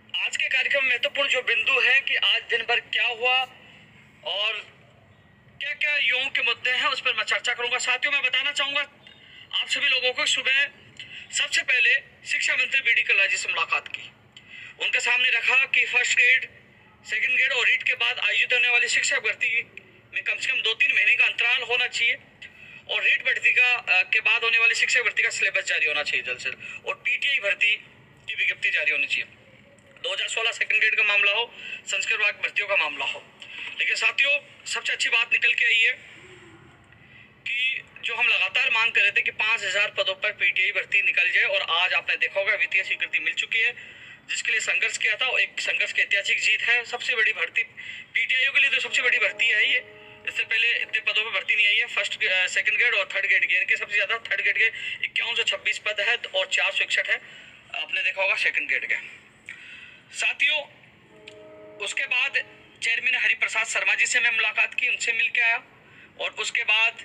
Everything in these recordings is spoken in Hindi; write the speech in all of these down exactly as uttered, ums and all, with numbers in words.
आज के कार्यक्रम में महत्वपूर्ण जो बिंदु है कि आज दिन भर क्या हुआ और क्या क्या युवाओं के मुद्दे हैं उस पर मैं चर्चा करूंगा। साथियों, मैं बताना चाहूंगा आप सभी लोगों को सुबह सबसे पहले शिक्षा मंत्री बी डी कल्ला जी से मुलाकात की। उनके सामने रखा कि फर्स्ट ग्रेड, सेकंड ग्रेड और रीट के बाद आयोजित होने वाली शिक्षक भर्ती में कम से कम दो तीन महीने का अंतराल होना चाहिए और रीट भर्ती का के बाद होने वाली शिक्षक भर्ती का सिलेबस जारी होना चाहिए जल्द से जल्द, और पीटीआई भर्ती की विज्ञप्ति जारी होनी चाहिए। दो हज़ार सोलह सेकंड ग्रेड का मामला हो, संस्कृत विभाग भर्तियों का मामला हो। लेकिन साथियों, सबसे अच्छी बात निकल के आई है कि जो हम लगातार मांग कर रहे थे कि पाँच हजार पदों पर पीटीआई भर्ती निकल जाए, और आज आपने देखा होगा वित्तीय स्वीकृति मिल चुकी है, जिसके लिए संघर्ष किया था और एक संघर्ष की ऐतिहासिक जीत है। सबसे बड़ी भर्ती पीटीआई के लिए तो सबसे बड़ी भर्ती है ये। इससे पहले इतने पदों पर भर्ती नहीं आई है। फर्स्ट सेकंड ग्रेड और थर्ड ग्रेड के सबसे ज्यादा थर्ड ग्रेड के इक्यावन सौ छब्बीस पद है और चार सौ इकसठ है, आपने देखा होगा सेकंड ग्रेड के। साथियों, उसके बाद चेयरमैन हरिप्रसाद शर्मा जी से मैं मुलाकात की, उनसे मिल के आया, और उसके बाद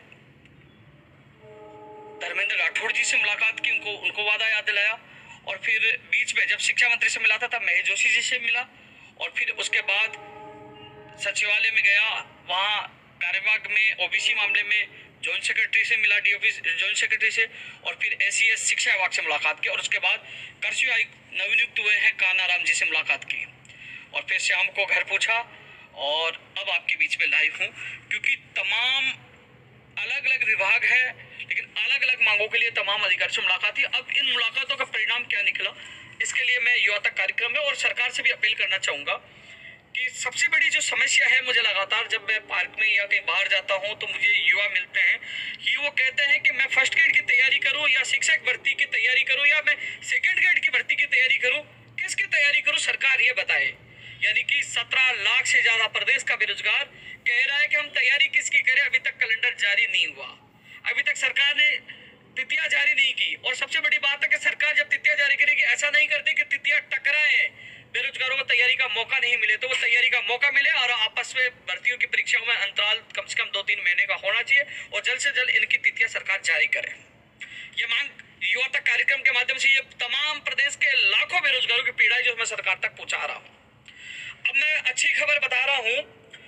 धर्मेंद्र राठौड़ जी से मुलाकात की, उनको उनको वादा याद दिलाया, और फिर बीच में जब शिक्षा मंत्री से मिला था तब महेश जोशी जी से मिला, और फिर उसके बाद सचिवालय में गया, वहाँ कार्यविभाग में ओबीसी मामले में जॉइंट सेक्रेटरी से मिला, डी ऑफिस जॉइंट सेक्रेटरी से, और फिर एसीएस शिक्षा विभाग से मुलाकात की, और उसके बाद कृषि आयुक्त नवनियुक्त हुए हैं कानाराम जी से मुलाकात की, और फिर शाम को घर पूछा, और अब आपके बीच में लाइव हूँ क्योंकि तमाम अलग अलग विभाग है लेकिन अलग अलग मांगों के लिए तमाम अधिकारी से मुलाकात थी। अब इन मुलाकातों का परिणाम क्या निकला, इसके लिए मैं युवा तक कार्यक्रम में और सरकार से भी अपील करना चाहूँगा कि सबसे बड़ी जो समस्या है, मुझे लगातार जब मैं पार्क में या कहीं बाहर जाता हूँ तो मुझे युवा मिलते हैं कि वो कहते हैं कि मैं फर्स्ट ग्रेड की तैयारी करूँ या शिक्षक भर्ती की तैयारी करूँ या मैं सेकेंड ग्रेड की भर्ती की तैयारी करूँ, किसकी तैयारी करूँ, सरकार ये बताए। यानी कि सत्रह लाख से ज्यादा प्रदेश का बेरोजगार कह रहा है कि हम तैयारी किसकी करें। अभी तक कैलेंडर जारी नहीं हुआ, अभी तक सरकार ने तिथियां जारी नहीं की, और सबसे बड़ी बात है कि सरकार जब तिथियां जारी करेगी ऐसा नहीं करती कि तिथियां टकराए, बेरोजगारों को तैयारी का मौका नहीं मिले, तो वो तैयारी का मौका मिले और आपस में भर्तियों की परीक्षाओं में अंतराल कम से कम दो तीन महीने का होना चाहिए, और जल्द से जल्द इनकी तिथियां सरकार जारी करे। ये मांग युवा तक कार्यक्रम के माध्यम से ये तमाम प्रदेश के लाखों बेरोजगारों की पीड़ा है जो मैं सरकार तक पहुंचा रहा हूँ। अब मैं अच्छी खबर बता रहा हूँ,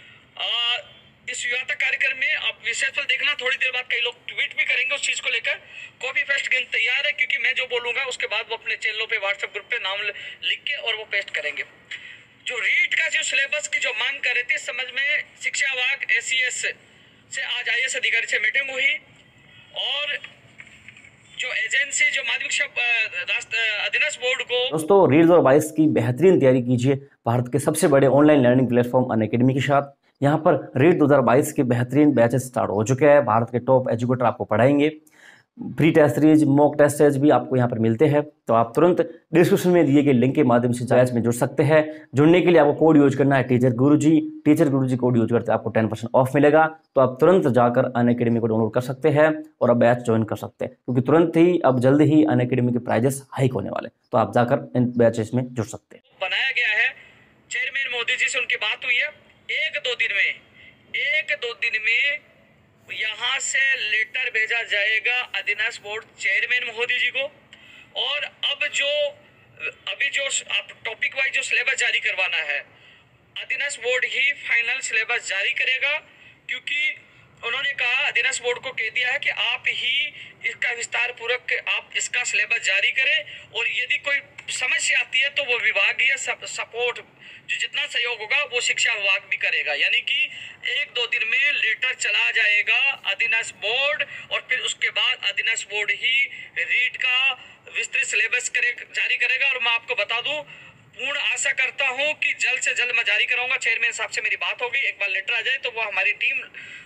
इस युवा तक कार्यक्रम में आप विशेष पर देखना, थोड़ी देर बाद कई लोग ट्वीट भी करेंगे उस चीज को लेकर। कॉपी पेस्ट गेम तैयार है क्योंकि मैं जो बोलूंगा उसके बाद वो अपने चैनलों पे व्हाट्सएप ग्रुप पे नाम लिख के और वो पेस्ट करेंगे। जो रीट का जो सिलेबस की जो मांग कर रहे थे, समझ में शिक्षा विभाग एसीएस से आज आई एस अधिकारी से मीटिंग हुई, और जो एजेंसी जो माध्यमिक अधीनस्थ बोर्ड को दोस्तों रीट दो हज़ार बाईस की बेहतरीन तैयारी कीजिए भारत के सबसे बड़े ऑनलाइन लर्निंग प्लेटफॉर्म अनअकैडमी के साथ। यहाँ पर रीट दो हज़ार बाईस के बेहतरीन बैचेस स्टार्ट हो चुके हैं। भारत के टॉप एजुकेटर आपको पढ़ाएंगे। Pre test series, mock test series भी आपको यहाँ पर मिलते हैं। तो आप तुरंत डिस्क्रिप्शन में दिए गए लिंक के माध्यम से बैच में जुड़ सकते हैं। जुड़ने के लिए आपको कोड यूज करना है teacher Guruji. Teacher Guruji code use करते आपको टेन परसेंट ऑफ मिलेगा। तो आप तुरंत जाकर अनअकैडमी को डाउनलोड कर सकते हैं और अब बैच ज्वाइन कर सकते हैं, क्योंकि तुरंत ही अब जल्द ही अनअकैडमी के प्राइजेस हाइक होने वाले। तो आप जाकर इन बैचेस में जुड़ सकते हैं। बनाया गया है, चेयरमैन मोदी जी से उनकी बात हुई है, एक दो दिन में एक दो दिन में यहाँ से लेटर भेजा जाएगा अधीनस्थ बोर्ड चेयरमैन मोदी जी को, और अब जो अभी जो आप टॉपिक वाइज जो सिलेबस जारी करवाना है, अधीनस्थ बोर्ड ही फाइनल सिलेबस जारी करेगा, क्योंकि उन्होंने कहा, अधीनस्थ बोर्ड को कह दिया है कि आप ही इसका विस्तार पूर्वक आप इसका सिलेबस जारी करें, और यदि कोई समस्या आती है तो वो विभाग ही सपोर्ट जो जितना सहयोग होगा वो शिक्षा विभाग भी करेगा। यानी कि एक दो दिन में लेटर चला जाएगा अधीनस्थ बोर्ड, और फिर उसके बाद अधीनस्थ बोर्ड ही रीट का विस्तृत सिलेबस करे जारी करेगा। और मैं आपको बता दूं, पूर्ण आशा करता हूं कि जल्द से जल्द मैं जारी कराऊंगा। चेयरमैन साहब से मेरी बात हो गई, एक बार लेटर आ जाए तो वो हमारी टीम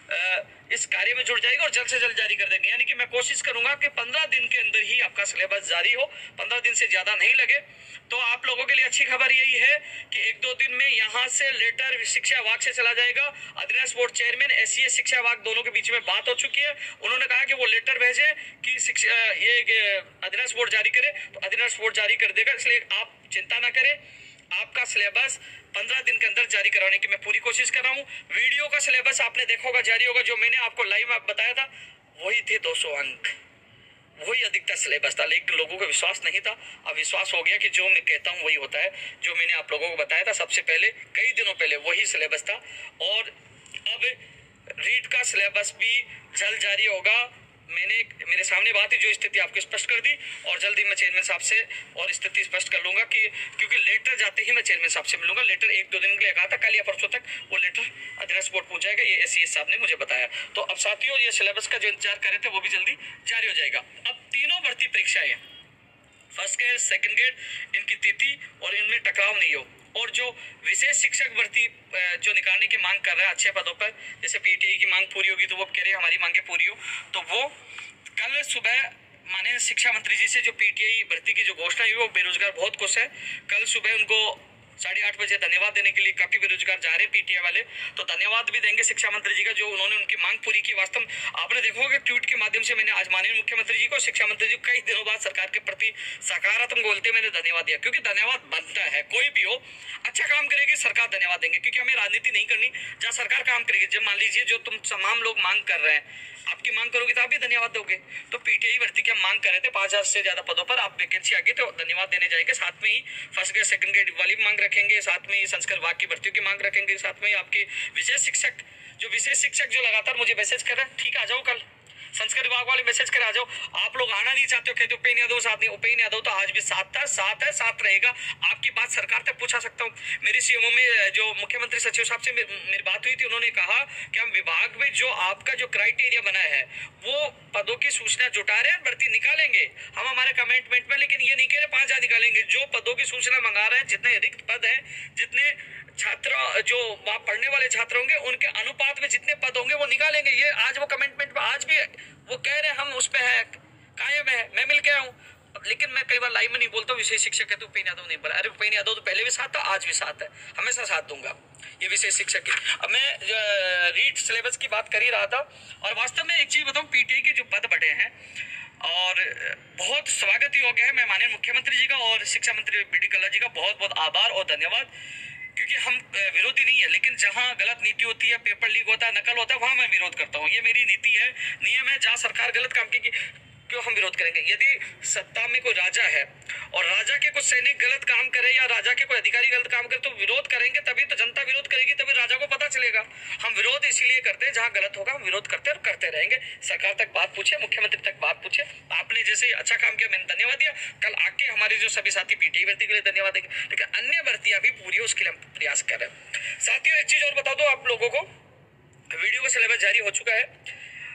इस कार्य में जुड़ जाएगी और जल्द से जल्द जारी कर देंगे। यानी कि मैं कोशिश करूंगा कि पंद्रह दिन के अंदर ही आपका सिलेबस जारी हो, पंद्रह दिन से ज्यादा नहीं लगे। तो आप लोगों के लिए अच्छी खबर यही है कि एक दो दिन में यहाँ से लेटर शिक्षा विभाग से चला जाएगा। अधीनस्थ बोर्ड चेयरमैन, एसीएस शिक्षा विभाग दोनों के बीच में बात हो चुकी है। उन्होंने कहा कि वो लेटर भेजे कि शिक्षा ये अधीनस्थ बोर्ड जारी करे, तो अधीनस्थ बोर्ड जारी कर देगा। इसलिए आप चिंता ना करें, आपका सिलेबस पंद्रह दिन के अंदर जारी करवाने की मैं पूरी कोशिश कर रहा हूँ। वीडियो का सिलेबस आपने देखा होगा जारी होगा, जो मैंने आपको लाइव में बताया था वही थे दो सौ अंक। वही अधिकतर सिलेबस था, लेकिन लोगों को विश्वास नहीं था। अब विश्वास हो गया कि जो मैं कहता हूँ वही होता है। जो मैंने आप लोगों को बताया था सबसे पहले, कई दिनों पहले, वही सिलेबस था। और अब रीट का सिलेबस भी जल्द जारी होगा। मैंने मेरे सामने बात है जो स्थिति आपको स्पष्ट कर दी, और जल्दी मैं चेयरमैन साहब से और स्थिति स्पष्ट कर लूंगा कि क्योंकि लेटर जाते ही मैं चेयरमैन साहब से मिलूंगा। लेटर एक दो दिन के लिए कहा था, कल या परसों तक वो लेटर एड्रेस बोर्ड पहुंच जाएगा, ये एस सी एस साहब ने मुझे बताया। तो अब साथियों, ये सिलेबस का जो इंतजार कर रहे थे वो भी जल्दी जारी हो जाएगा। अब तीनों भर्ती परीक्षाएं, फर्स्ट ग्रेड, सेकंड ग्रेड, इनकी तिथि और इनमें टकराव नहीं हो। और जो विशेष शिक्षक भर्ती जो निकालने की मांग कर रहा है अच्छे पदों पर, जैसे पीटीआई की मांग पूरी होगी तो वो कह रहे हैं हमारी मांगे पूरी हो, तो वो कल सुबह माननीय शिक्षा मंत्री जी से जो पीटीआई भर्ती की जो घोषणा हुई, वो बेरोजगार बहुत खुश है। कल सुबह उनको साढ़े आठ बजे धन्यवाद देने के लिए काफी बेरोजगार जा रहे हैं पीटीआई वाले, तो धन्यवाद भी देंगे शिक्षा मंत्री जी का जो उन्होंने उनकी मांग पूरी की। वास्तव आपने देखा होगा ट्वीट के माध्यम से मैंने आज माननीय मुख्यमंत्री जी को, शिक्षा मंत्री जी को कई दिनों बाद सरकार के प्रति सकारात्मक बोलते मैंने धन्यवाद दिया, क्योंकि धन्यवाद बनता है। कोई भी हो अच्छा काम करेगी सरकार धन्यवाद देंगे, क्योंकि हमें राजनीति नहीं करनी। जहाँ सरकार काम करेगी, जब मान लीजिए जो तुम तमाम लोग मांग कर रहे हैं, आपकी मांग करोगे तो आप भी धन्यवाद दोगे। तो पीटीआई भर्ती की हम मांग कर रहे थे पांच हजार से ज्यादा पदों पर, आप वैकेंसी आ गई तो धन्यवाद देने जाएंगे। साथ में ही फर्स्ट ग्रेड सेकंड ग्रेड वाली मांग रखेंगे, साथ में ही संस्कार विभाग की भर्तियों की मांग रखेंगे, साथ में ही आपके विशेष शिक्षक जो विशेष शिक्षक जो लगातार मुझे मैसेज कर रहे हैं, ठीक आ जाओ कल संस्कार विभाग वाले मैसेज कर आ जाओ। आप लोग आना नहीं चाहते हो, कहते हो उपेन्द्र यादव साथ नहीं, उपेन्द्र यादव तो आज भी साथ था, साथ है, साथ रहेगा। आपकी बात सरकार तक पूछा सकता हूँ। मेरी सीएमओ में जो मुख्यमंत्री सचिव साहब से मेरी बात हुई थी, उन्होंने कहा कि हम विभाग में जो आपका जो क्राइटेरिया बना है वो पदों की सूचना जुटा रहे हैं, भर्ती निकालेंगे हम हमारे कमिटमेंट में, लेकिन ये नहीं कह रहे पांच हजार निकालेंगे। जो पदों की सूचना मंगा रहे हैं, जितने रिक्त पद है, जितने छात्र जो वहां पढ़ने वाले छात्र होंगे उनके अनुपात में जितने पद होंगे वो निकालेंगे। ये आज वो कमिटमेंट पे आज भी वो कह रहे हैं, हम उस पे है, कायम है। मैं मिल के आया हूँ, लेकिन मैं कई बार लाइव में नहीं बोलता हूँ विशेष शिक्षक है तो उपेन्द्र यादव नहीं बोला। अरे उपेन्द्र यादव तो पहले भी साथ था, आज भी साथ है, हमेशा साथ दूंगा ये विशेष शिक्षक की। अब मैं रीट सिलेबस की बात कर ही रहा था, और वास्तव में एक चीज बताऊँ, पीटीआई के जो पद बढ़े हैं और बहुत स्वागत ही हो गया है। मैं माननीय मुख्यमंत्री जी का और शिक्षा मंत्री बी डी कल्ला जी का बहुत बहुत आभार और धन्यवाद, क्योंकि हम विरोधी नहीं है, लेकिन जहां गलत नीति होती है, पेपर लीक होता है, नकल होता है, वहां मैं विरोध करता हूं। ये मेरी नीति है, नियम है। जहां सरकार गलत काम की क्यों हम विरोध करेंगे? यदि सत्ता में कोई राजा है और राजा के कुछ सैनिक गलत काम करे या राजा के कोई अधिकारी गलत काम करे तो विरोध करेंगे, तभी तो जनता विरोध करेगी, तभी राजा को पता चलेगा। हम विरोध इसीलिए करते हैं, जहां गलत होगा हम विरोध करते और करते रहेंगे। सरकार तक बात पूछे, मुख्यमंत्री तक बात पूछे। आपने जैसे अच्छा काम किया, मैंने धन्यवाद दिया। कल आके हमारे जो सभी साथी पीटीआई भर्ती के लिए धन्यवाद देंगे, लेकिन अन्य भर्तियां भी पूरी हो उसके लिए हम प्रयास कर रहे हैं। साथियों, एक चीज और बता दो आप लोगों को, वीडियो का सिलेबस जारी हो चुका है।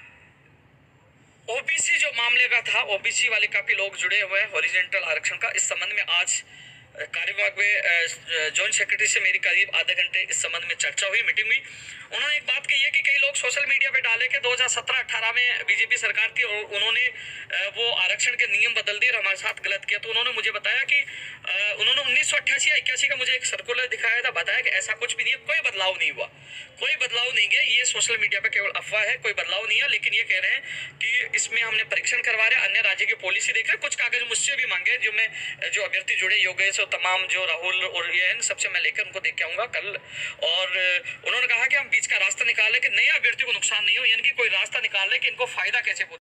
ओबीसी जो मामले का था, ओबीसी वाले काफी लोग जुड़े हुए हैं, हॉरिजॉन्टल आरक्षण का, इस संबंध में आज कार्य विभाग में जॉइंट सेक्रेटरी से मेरी करीब आधे घंटे इस संबंध में चर्चा हुई, मीटिंग हुई। उन्होंने एक बात कही है कि कई लोग सोशल मीडिया पे डाले कि दो हज़ार सत्रह अठारह में बीजेपी सरकार थी और उन्होंने वो आरक्षण के नियम बदल दिए और हमारे साथ गलत किया। तो उन्होंने मुझे बताया कि उन्होंने उन्नीस सौ अट्ठासी या इक्यासी का मुझे एक सर्कुलर दिखाया था, बताया कि ऐसा कुछ भी नहीं है, कोई बदलाव नहीं हुआ, कोई बदलाव नहीं गया, ये सोशल मीडिया पे केवल अफवाह है, कोई बदलाव नहीं है। लेकिन ये कह रहे हैं कि इसमें हमने परीक्षण करवा रहे हैं, अन्य राज्य की पॉलिसी देख रहे हैं, कुछ कागज मुझसे भी मांगे जो मैं जो अभ्यर्थी जुड़े योगेश और तमाम जो राहुल और ये हैं, सबसे मैं लेकर उनको देख के आऊंगा कल। और उन्होंने कहा कि हम बीच का रास्ता निकालें कि नए अभ्यर्थियों को नुकसान नहीं हो, यानी कि कोई रास्ता निकाल ले कि इनको फायदा कैसे